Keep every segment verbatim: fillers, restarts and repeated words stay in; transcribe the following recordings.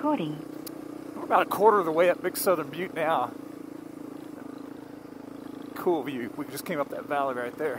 recording. We're about a quarter of the way up Big Southern Butte now. Cool view. We just came up that valley right there.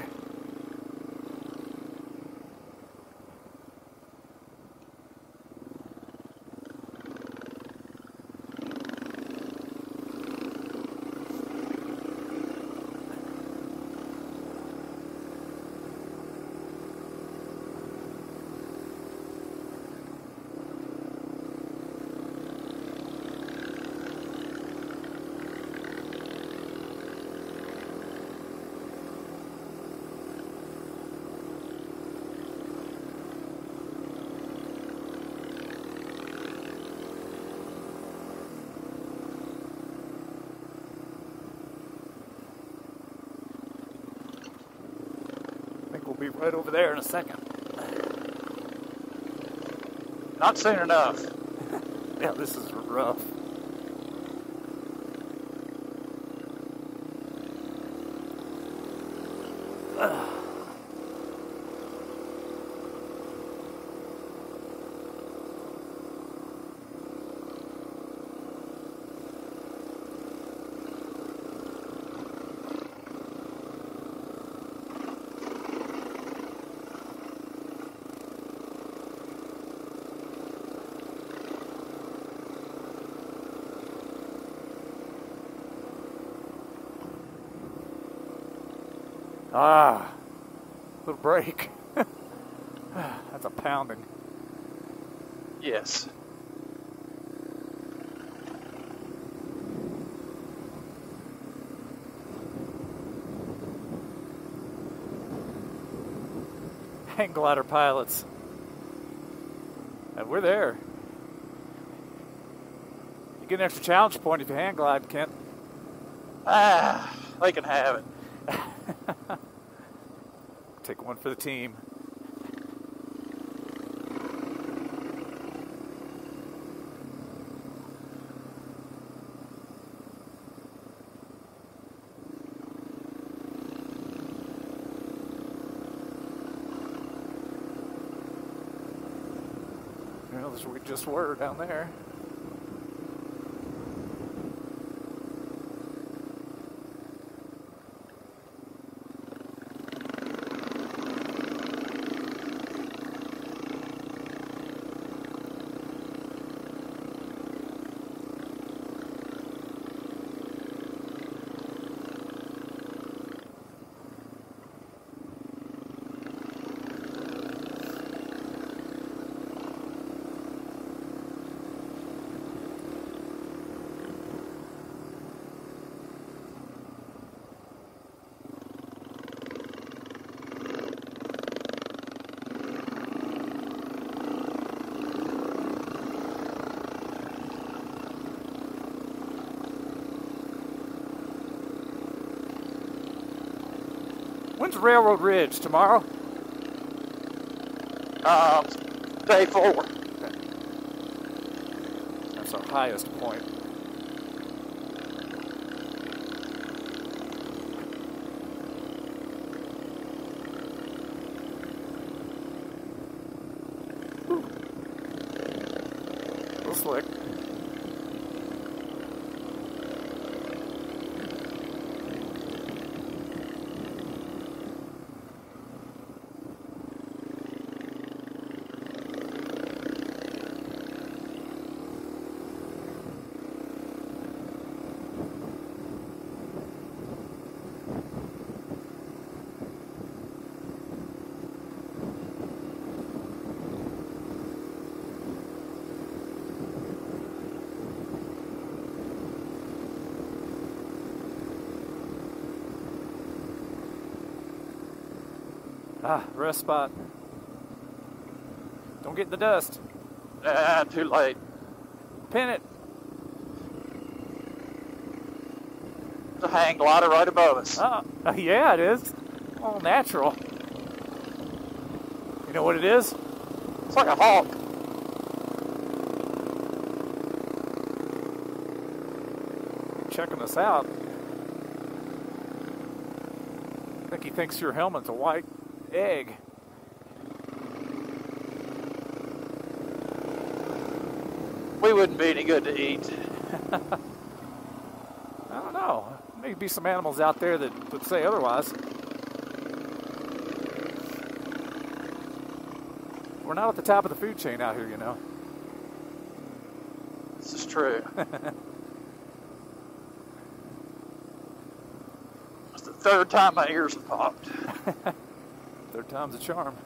We'll be right over there in a second. Not soon enough. Yeah, this is rough. Ah, little break. That's a pounding. Yes. Hang glider pilots. And we're there. You get an extra challenge point if you hang glide, Kent. Ah, they can have it. Take one for the team. Well, as we just were down there. When's Railroad Ridge? Tomorrow? Um, day four. Okay. That's our highest point. Whew. A little slick. Ah, rest spot. Don't get in the dust. Ah, too late. Pin it. There's a hang glider right above us. Oh, uh, yeah, it is. All natural. You know what it is? It's like a hawk. Checking us out. I think he thinks your helmet's a white egg. we wouldn't be any good to eat. I don't know. Maybe some animals out there that would say otherwise. We're not at the top of the food chain out here, you know. This is true. It's the third time my ears have popped. Third time's a charm.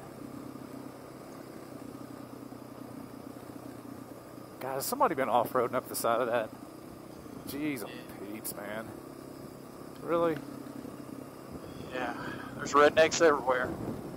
God, has somebody been off-roading up the side of that? Jeez, oh, Pete's, man. Really? Yeah, there's rednecks everywhere.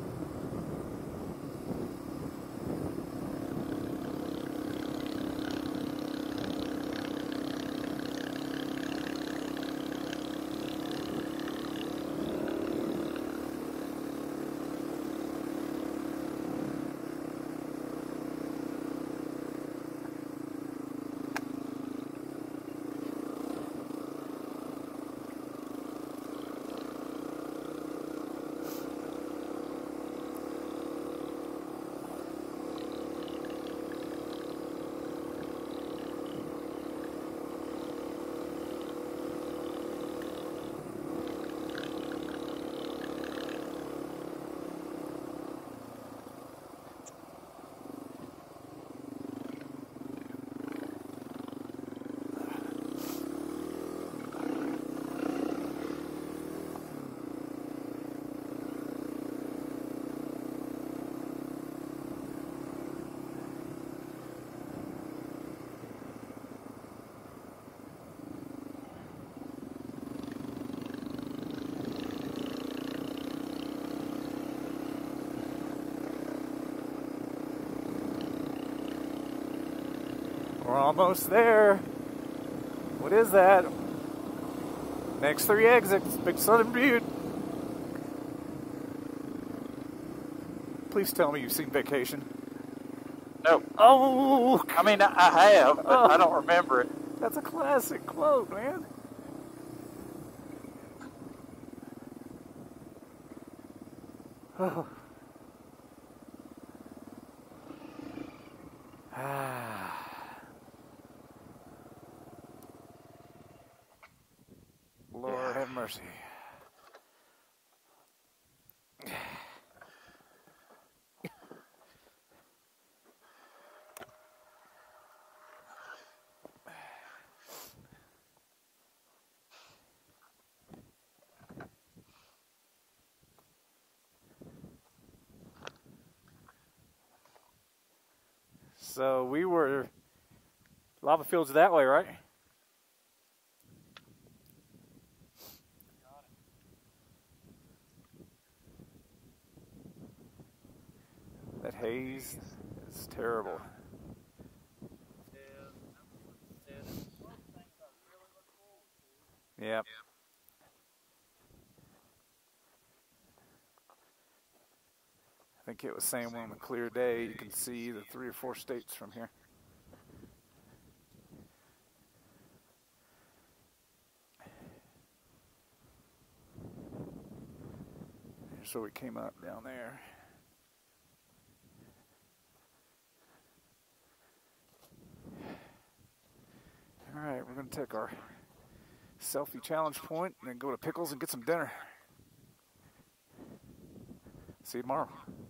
We're almost there. What is that? Next three exits, Big Southern Butte. Please tell me you've seen Vacation. No. Oh! I mean, I have, but Oh. I don't remember it. That's a classic quote, man. Oh. Ah. Lord have mercy. So we were lava fields that way, right? That haze is terrible. Yep. I think it was saying on a clear day you can see the three or four states from here. Here's where we came up down there. All right, we're going to take our selfie challenge point and then go to Pickles and get some dinner. See you tomorrow.